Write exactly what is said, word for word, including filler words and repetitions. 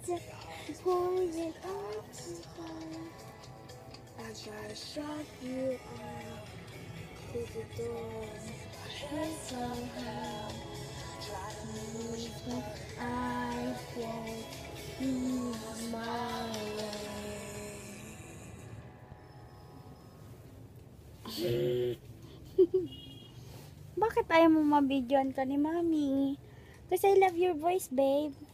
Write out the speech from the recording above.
Point it out to fire. I try to shut you out. Close the door. Hit somehow. But I won't lose my way. Bakit ayaw mo mabidyoan ka ni Mami? Kasi I love your voice, babe.